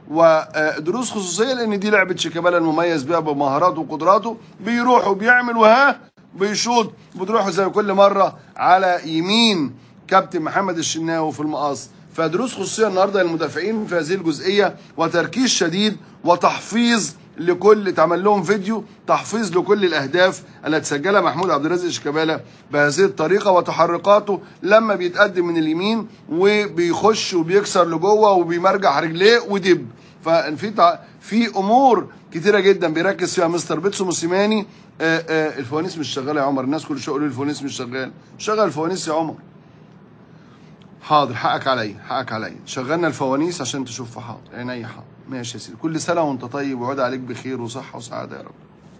ودروس خصوصيه، لان دي لعبه شيكابالا المميز بيها بمهاراته وقدراته. بيروح وبيعمل بيشوط، بتروحوا زي كل مره على يمين كابتن محمد الشناوي في المقص. فدروس خصوصيه النهارده للمدافعين في هذه الجزئيه، وتركيز شديد وتحفيظ لكل، تعمل لهم فيديو تحفيظ لكل الاهداف التي سجلها محمود عبد الرازق شيكابالا بهذه الطريقه، وتحركاته لما بيتقدم من اليمين وبيخش وبيكسر لجوه وبيمرجح رجليه ودب. في امور كتيره جدا بيركز فيها مستر بيتسو موسيماني. الفوانيس مش شغاله يا عمر، الناس كل شويه يقولوا لي الفوانيس مش شغال. شغل الفوانيس يا عمر. حاضر، حقك عليا حقك عليا. شغلنا الفوانيس عشان تشوف. حاضر عينيا حاضر. ماشي يا سيدي، كل سنه وانت طيب ويعود عليك بخير وصحه وسعاده يا رب.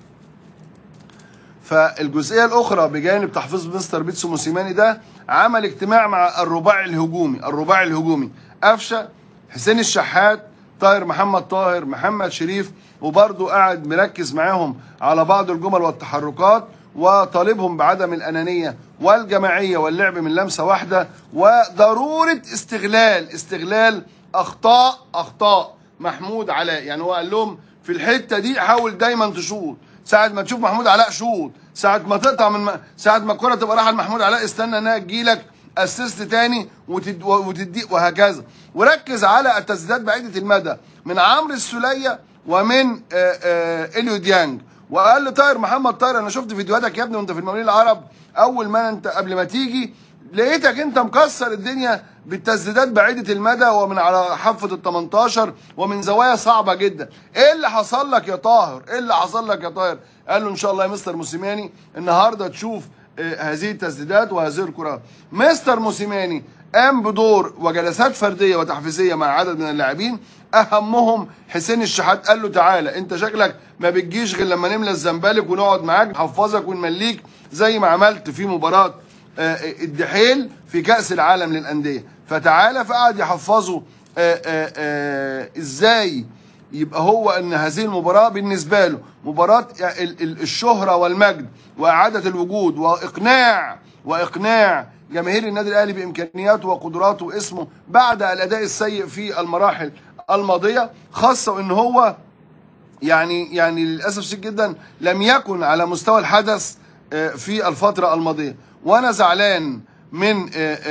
فالجزئيه الاخرى بجانب تحفيظ مستر بيتسو موسيماني ده، عمل اجتماع مع الرباعي الهجومي قفشه، حسين الشحات، طاهر محمد طاهر، محمد شريف، وبرضه قاعد مركز معاهم على بعض الجمل والتحركات، وطالبهم بعدم الانانيه والجماعيه واللعب من لمسه واحده، وضروره استغلال اخطاء محمود علاء. يعني هو قال لهم في الحته دي حاول دايما تشوط، ساعه ما تشوف محمود علاء شوط، ساعه ما تقطع ساعه ما الكره تبقى رايحه لمحمود علاء استنى انها تجيلك اسيست تاني وتدي وهكذا. وركز على التسديدات بعيده المدى من عمرو السوليه ومن اليو ديانج. وقال لطاهر محمد طاهر، انا شفت فيديوهاتك يا ابني وانت في المقاولين العرب، اول ما انت قبل ما تيجي لقيتك انت مكسر الدنيا بالتسديدات بعيده المدى ومن على حافه ال 18 ومن زوايا صعبه جدا. ايه اللي حصل لك يا طاهر؟ قال له ان شاء الله يا مستر موسيماني النهارده تشوف هذه التسديدات وهذه الكرات. مستر موسيماني قام بدور وجلسات فرديه وتحفيزيه مع عدد من اللاعبين، اهمهم حسين الشحات. قال له تعالى انت شكلك ما بتجيش غير لما نملى الزنبلك ونقعد معاك نحفظك ونمليك زي ما عملت في مباراه الدحيل في كأس العالم للأندية. فتعالى، فقعد يحفظه ازاي يبقى هو ان هذه المباراة بالنسبة له مباراة الشهرة والمجد وإعادة الوجود وإقناع جماهير النادي الأهلي بإمكانياته وقدراته واسمه بعد الأداء السيء في المراحل الماضية، خاصة ان هو يعني للأسف الشديد جدا لم يكن على مستوى الحدث في الفترة الماضية. وانا زعلان من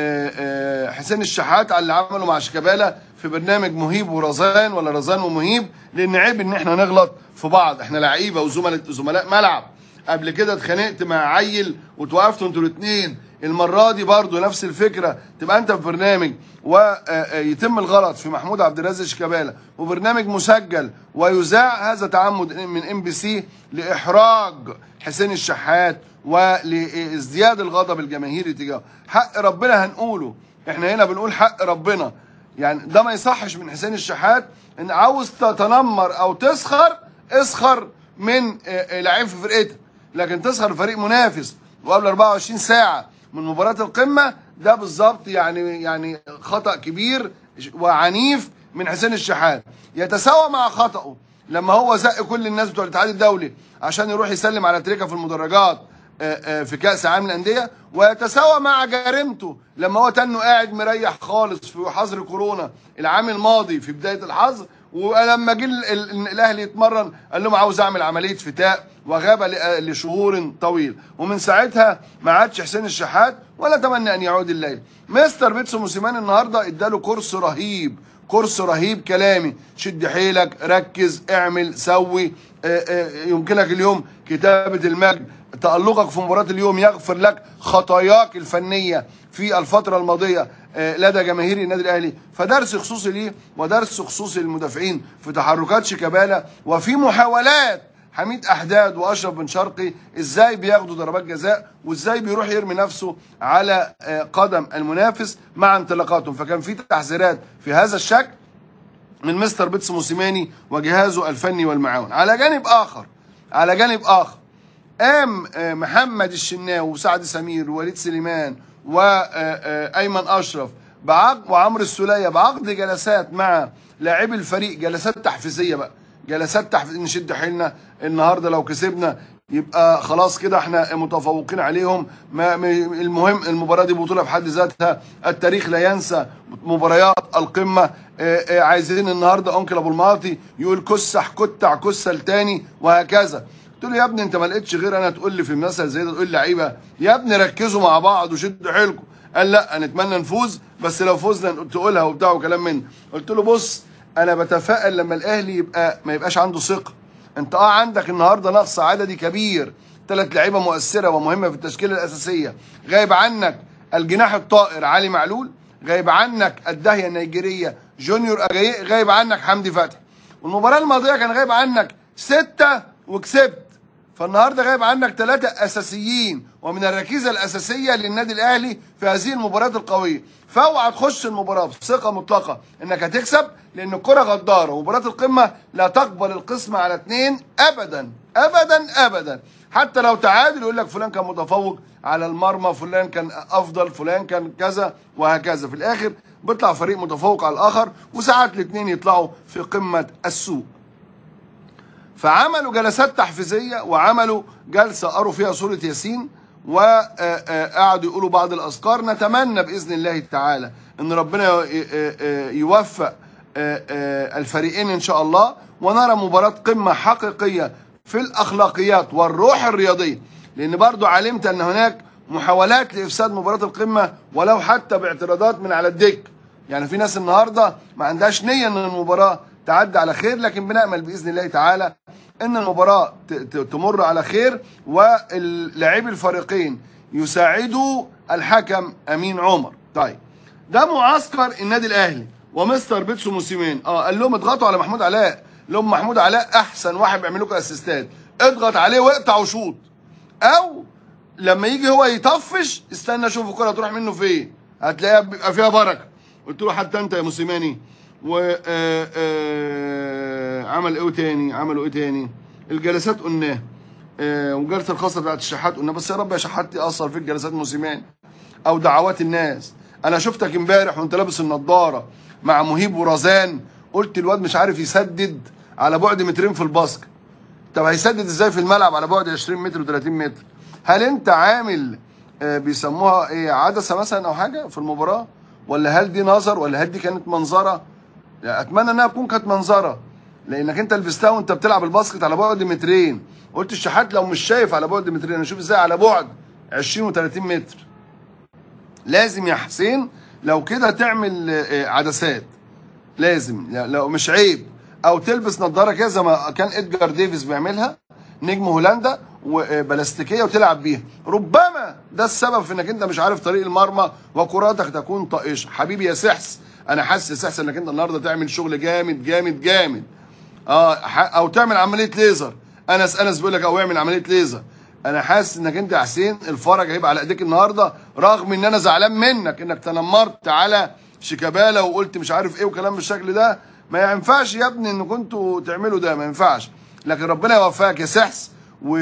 حسين الشحات على اللي عمله مع شيكابالا في برنامج مهيب ورزان، ولا رزان ومهيب، لان عيب ان احنا نغلط في بعض. احنا لعيبه وزملاء ملعب. قبل كده اتخانقت مع عيل وتوقفتوا انتوا الاثنين، المره دي برضو نفس الفكره، تبقى انت في برنامج ويتم الغلط في محمود عبد الرازق شيكابالا وبرنامج مسجل ويذاع. هذا تعمد من MBC لاحراج حسين الشحات ولازدياد الغضب الجماهيري تجاهه. حق ربنا هنقوله، احنا هنا بنقول حق ربنا. يعني ده ما يصحش من حسين الشحات، ان عاوز تتنمر او اسخر من لعيب في فرقتك، لكن تسخر فريق منافس وقبل 24 ساعه من مباراه القمه، ده بالظبط يعني خطا كبير وعنيف من حسين الشحات. يتساوى مع خطأه لما هو زق كل الناس بتوع الاتحاد الدولي عشان يروح يسلم على تريكا في المدرجات في كأس العالم للأندية، ويتساوى مع جريمته لما هو تنه قاعد مريح خالص في حظر كورونا العام الماضي في بداية الحظر، ولما جه الأهلي يتمرن قال لهم عاوز أعمل عملية فتاء، وغاب لشهور طويل. ومن ساعتها ما عادش حسين الشحات ولا تمنى أن يعود الليل. مستر بيتسو موسيماني النهارده اداله كورس رهيب كلامي، شد حيلك، ركز، اعمل، سوي، يمكنك اليوم كتابة المجد. تألقك في مباراة اليوم يغفر لك خطاياك الفنية في الفترة الماضية لدى جماهير النادي الأهلي. فدرس خصوصي ليه ودرس خصوصي للمدافعين في تحركات شيكابالا وفي محاولات حميد أحداد وأشرف بن شرقي ازاي بياخدوا ضربات جزاء وازاي بيروح يرمي نفسه على قدم المنافس مع انطلاقاتهم. فكان في تحذيرات في هذا الشكل من مستر بيتسو موسيماني وجهازه الفني والمعاون. على جانب آخر قام محمد الشناوي وسعد سمير ووليد سليمان وأيمن أشرف وعمرو السولية بعقد جلسات مع لاعبي الفريق، جلسات تحفيزية بقى، نشد حيلنا النهارده لو كسبنا يبقى خلاص كده احنا متفوقين عليهم. المهم المباراه دي بطوله بحد ذاتها، التاريخ لا ينسى مباريات القمه. عايزين النهارده انكل ابو المعاطي يقول كسح كتع كسل تاني وهكذا. قلت له يا ابني انت ما لقيتش غير انا تقول لي في مثل زي ده، تقول لي لعيبه يا ابني ركزوا مع بعض وشدوا حيلكم. قال لا نتمنى نفوز، بس لو فزنا تقولها وبتاع وكلام من. قلت له بص انا بتفائل لما الاهلي ما يبقاش عنده ثقه. انت عندك النهارده نقص عددي كبير، 3 لعيبه مؤثره ومهمه في التشكيله الاساسيه. غايب عنك الجناح الطائر علي معلول، غايب عنك الداهيه النيجيريه جونيور اجاييه، غايب عنك حمدي فتحي. والمباراه الماضيه كان غايب عنك 6 وكسبت. فالنهارده غايب عنك 3 اساسيين ومن الركيزه الاساسيه للنادي الاهلي في هذه المباريات القويه. فاوعى تخش المباراه بثقه مطلقه انك هتكسب، لان الكره غداره ومباراه القمه لا تقبل القسمه على 2 ابدا ابدا ابدا. حتى لو تعادل يقول لك فلان كان متفوق على المرمى، فلان كان افضل، فلان كان كذا وهكذا. في الاخر بيطلع فريق متفوق على الاخر، وساعات الاثنين يطلعوا في قمه السوق. فعملوا جلسات تحفيزيه وعملوا جلسه قروا فيها سوره ياسين وقعدوا يقولوا بعض الاذكار. نتمنى باذن الله تعالى ان ربنا يوفق الفريقين ان شاء الله، ونرى مباراه قمه حقيقيه في الاخلاقيات والروح الرياضيه. لان برضو علمت ان هناك محاولات لافساد مباراه القمه ولو حتى باعتراضات من على الدك. يعني في ناس النهارده ما عندهاش نيه ان المباراه تعدي على خير، لكن بنأمل بإذن الله تعالى ان المباراة تمر على خير، واللاعبي الفريقين يساعدوا الحكم امين عمر. طيب ده معسكر النادي الاهلي ومستر بيتسو موسيماني. قال لهم اضغطوا على محمود علاء، قال لهم محمود علاء احسن واحد بيعمل لكم اسيستات، اضغط عليه واقطع وشوط، او لما يجي هو يطفش استنى شوف الكره تروح منه فين، هتلاقيها بيبقى فيها بركه. قلت له حتى انت يا موسيماني. و عمل ايه تاني؟ عملوا ايه تاني؟ الجلسات قلناها، والجلسه الخاصه بتاعت الشحات قلنا. بس يا رب يا شحات تاثر فيك جلسات موسيماني او دعوات الناس. انا شفتك امبارح وانت لابس النضاره مع مهيب ورزان، قلت الواد مش عارف يسدد على بعد 2 في الباسكت. طب هيسدد ازاي في الملعب على بعد 20 متر و30 متر؟ هل انت عامل بيسموها ايه، عدسه مثلا او حاجه في المباراه؟ ولا هل دي نظر؟ ولا هل دي كانت منظره؟ يعني اتمنى انها تكون كانت منظره، لانك انت لبستها وانت بتلعب الباسكت على بعد 2. قلت الشحات لو مش شايف على بعد 2 انا اشوف ازاي على بعد 20 و30 متر. لازم يا حسين لو كده تعمل عدسات، لازم، لو مش عيب، او تلبس نظاره كده زي ما كان ادجار ديفيس بيعملها نجم هولندا وبلاستيكيه وتلعب بيها. ربما ده السبب في انك انت مش عارف طريق المرمى وكراتك تكون طائشه. حبيبي يا سحس، انا حاسس يا سحس انك انت النهارده تعمل شغل جامد جامد جامد. او تعمل عمليه ليزر. انس بيقول لك او اعمل عمليه ليزر. انا حاسس انك انت يا حسين الفرج هيبقى على ايديك النهارده، رغم ان انا زعلان منك انك تنمرت على شيكابالا وقلت مش عارف ايه وكلام بالشكل ده. ما ينفعش يا ابني ان كنتوا تعملوا ده، ما ينفعش. لكن ربنا يوفقك يا سحس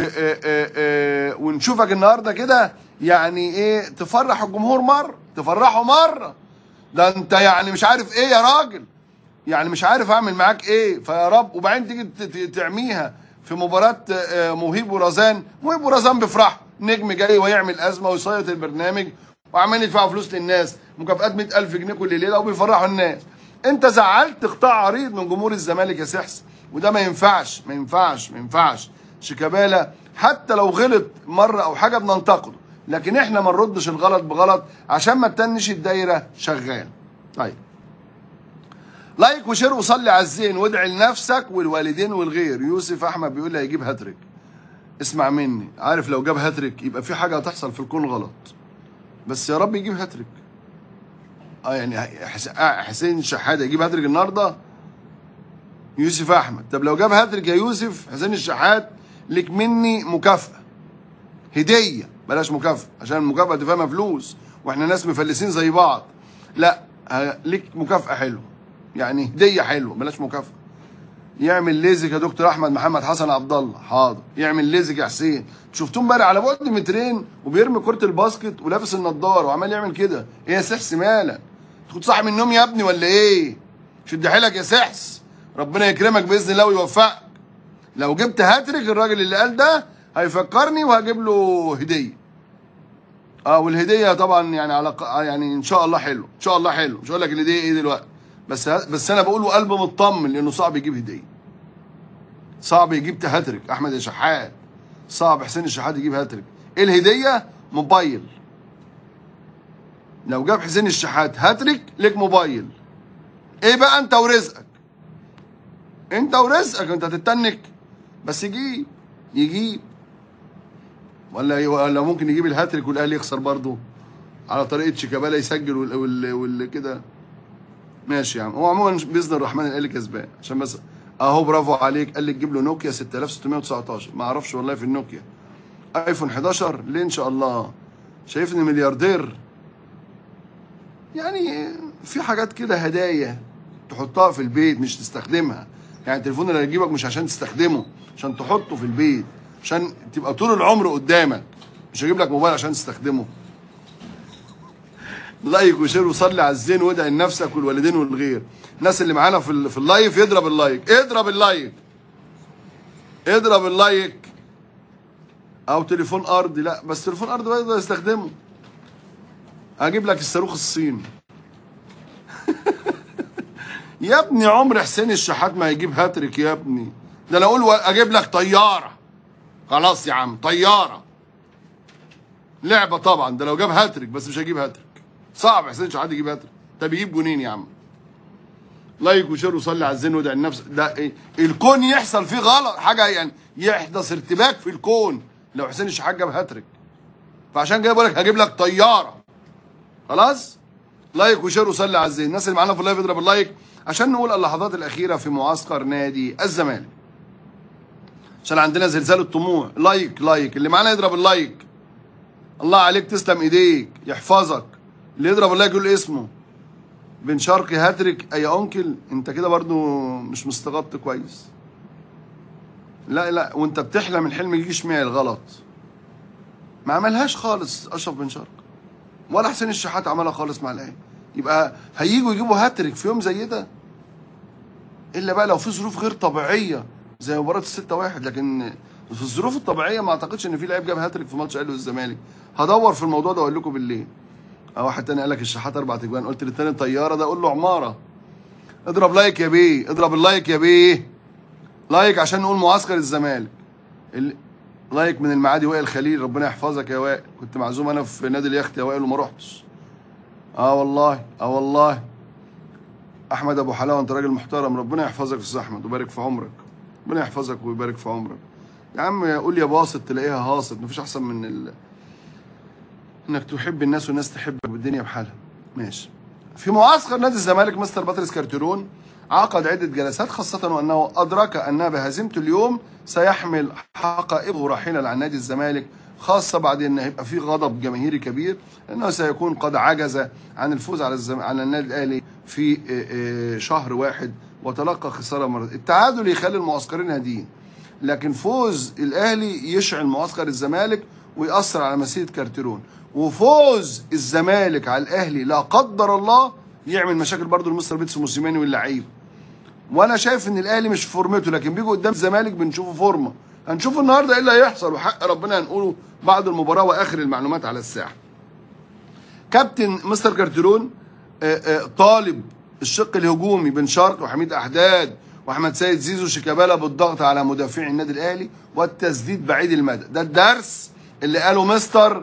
ونشوفك النهارده كده، يعني ايه، تفرح الجمهور مره، تفرحه مره. ده انت يعني مش عارف ايه يا راجل، يعني مش عارف اعمل معاك ايه. فيا رب، وبعدين تيجي تعميها في مباراه مهيب ورزان. مهيب ورزان بيفرحوا، نجم جاي ويعمل ازمه ويسيط البرنامج وعمال يدفعوا فلوس للناس، مكافئات 100,000 جنيه كل ليله وبيفرحوا الناس. انت زعلت قطاع عريض من جمهور الزمالك يا سحس، وده ما ينفعش ما ينفعش ما ينفعش. شيكابالا حتى لو غلط مره او حاجه بننتقده، لكن احنا ما نردش الغلط بغلط عشان ما تنش الدايره شغال. طيب لايك وشير وصلي على الزين وادعي لنفسك والوالدين والغير. يوسف احمد بيقول لي هيجيب هاتريك. اسمع مني، عارف لو جاب هاتريك يبقى في حاجه هتحصل في الكون غلط، بس يا رب يجيب هاتريك. يعني حسين الشحات يجيب هاتريك النهارده. يوسف احمد، طب لو جاب هاتريك يا يوسف حسين الشحات لك مني مكافاه، هديه، بلاش مكافاه عشان المكافاه دي فيها فلوس واحنا ناس مفلسين زي بعض. لا، ليك مكافاه حلوه، يعني هديه حلوه، بلاش مكافاه. يعمل ليزك يا دكتور احمد محمد حسن عبد الله، حاضر. يعمل ليزك يا حسين. شفتوه امبارح على بعد 2 وبيرمي كره الباسكت ولابس النضاره وعمال يعمل كده. ايه يا سحس مالك؟ تكون صاحي من النوم يا ابني ولا ايه؟ شد حيلك يا سحس، ربنا يكرمك باذن الله ويوفقك. لو جبت هاتريك الراجل اللي قال ده هيفكرني وهجيب له هديه. والهديه طبعا يعني يعني ان شاء الله حلو، ان شاء الله حلو. مش هقول لك الهديه ايه دلوقتي، بس انا بقول وقلب مطمن، لانه صعب يجيب هديه، صعب يجيب هاتريك. احمد الشحات صعب، حسين الشحات يجيب هاتريك. ايه الهديه؟ موبايل. لو جاب حسين الشحات هاتريك ليك موبايل. ايه بقى؟ انت ورزقك، انت ورزقك، انت هتتنك بس يجيب ولا ممكن يجيب الهاتريك والاهلي يخسر برضه على طريقه شيكابالا، يسجل وال كده. ماشي يا عم. هو عموما باذن الرحمن الاهلي كسبان، عشان بس اهو. برافو عليك. قال لي تجيب له نوكيا 6619. ما اعرفش والله في النوكيا. ايفون 11 ليه ان شاء الله؟ شايفني ملياردير يعني؟ في حاجات كده هدايا تحطها في البيت مش تستخدمها. يعني التليفون اللي هيجيبك مش عشان تستخدمه، عشان تحطه في البيت، عشان تبقى طول العمر قدامك. مش هجيب لك موبايل عشان تستخدمه. لايك وشير وصلي على الزين وادعي لنفسك والوالدين والغير. الناس اللي معانا في اللايف يضرب اللايك، اضرب اللايك، اضرب اللايك. او تليفون ارضي، لا بس تليفون ارضي بقدر استخدمه. هجيب لك الصاروخ الصيني. يا ابني عمر حسين الشحات ما هيجيب هاتريك يا ابني. ده انا اقول اجيب لك طياره. خلاص يا عم، طياره لعبه طبعا. ده لو جاب هاتريك، بس مش هيجيب هاتريك. صعب حسين الشحات يجيب هاتريك. طب يجيب جونين يا عم. لايك وشير وصلي على الزين وادعي لنفسك. ده إيه؟ الكون يحصل فيه غلط، حاجه يعني يحدث ارتباك في الكون لو حسين الشحات جاب هاتريك. فعشان كده بقول لك هجيب لك طياره. خلاص؟ لايك وشير وصلي على الزين. الناس اللي معانا في اللايف اضرب اللايك عشان نقول اللحظات الاخيره في معسكر نادي الزمالك. عشان عندنا زلزال الطموح. لايك اللي معانا يضرب اللايك. الله عليك، تسلم ايديك، يحفظك. اللي يضرب اللايك يقول اسمه. بن شرقي هاتريك يا انكل. انت كده برضو مش مستغطي كويس. لا وانت بتحلم الحلم يجي شمال غلط. ما عملهاش خالص اشرف بن شرقي ولا حسين الشحات عملها خالص مع الاهلي. يبقى هيجوا يجيبوا هاتريك في يوم زي ده، الا بقى لو في ظروف غير طبيعيه زي مباراه ال6-1. لكن في الظروف الطبيعيه ما اعتقدش ان في لعيب جاب هاتريك في ماتش الاهلي والزمالك. هدور في الموضوع ده واقول لكم بالليل. واحد تاني قال لك الشحات 4 تجوان، قلت للتاني طياره، ده قول له عماره. اضرب لايك يا بيه، اضرب اللايك يا بيه. لايك عشان نقول معسكر الزمالك. لايك من المعادي وائل خليل. ربنا يحفظك يا وائل. كنت معزوم انا في نادي اليخت يا وائل وما رحتش. والله. احمد ابو حلاوه، انت راجل محترم. ربنا يحفظك يا استاذ احمد ويبارك في عمرك. ربنا يحفظك ويبارك في عمرك يا عم. قول يا باسط تلاقيها هاصط. مفيش احسن من انك تحب الناس والناس تحبك بالدنيا بحالها. ماشي. في معسكر نادي الزمالك مستر باتريس كارتيرون عقد عده جلسات، خاصه وانه ادرك ان بهزيمته اليوم سيحمل حقائبه راحلا عن نادي الزمالك، خاصه بعد ان هيبقى في غضب جماهيري كبير، لانه سيكون قد عجز عن الفوز على النادي الاهلي في شهر واحد، وتلقى خساره مرتين. التعادل يخلي المعسكرين هاديين، لكن فوز الاهلي يشعل معسكر الزمالك ويأثر على مسيره كارتيرون، وفوز الزمالك على الاهلي لا قدر الله يعمل مشاكل برضه لمستر بيتسو موسيماني واللعيبه. وانا شايف ان الاهلي مش في فورمته، لكن بيجوا قدام الزمالك بنشوفه فورمه. هنشوف النهارده ايه اللي هيحصل، وحق ربنا هنقوله بعد المباراه واخر المعلومات على الساحه. كابتن مستر كارتيرون طالب الشق الهجومي بن شرقي وحميد احداد واحمد سيد زيزو شيكابالا بالضغط على مدافعي النادي الاهلي والتسديد بعيد المدى. ده الدرس اللي قاله مستر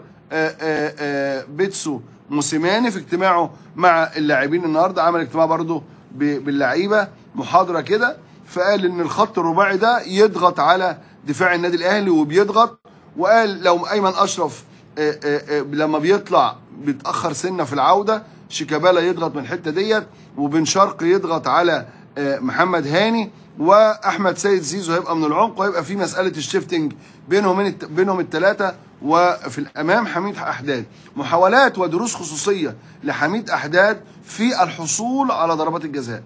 بيتسو موسيماني في اجتماعه مع اللاعبين النهارده. عمل اجتماع برضه باللعيبه، محاضره كده، فقال ان الخط الرباعي ده يضغط على دفاع النادي الاهلي وبيضغط. وقال لو ايمن اشرف لما بيطلع بيتاخر سنه في العوده، شيكابالا يضغط من الحته ديت، وبن شرقي يضغط على محمد هاني، واحمد سيد زيزو هيبقى من العمق، وهيبقى في مساله الشيفتنج بينهم الثلاثه. وفي الامام حميد احداد. محاولات ودروس خصوصيه لحميد احداد في الحصول على ضربات الجزاء،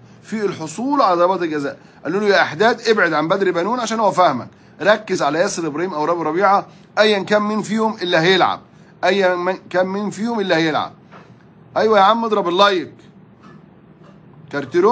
قالوا له يا احداد ابعد عن بدر بنون عشان هو فاهمك، ركز على ياسر ابراهيم او رامي ربيعه، ايا كان مين فيهم اللي هيلعب. ايوه يا عم اضرب اللايك. كارتيرون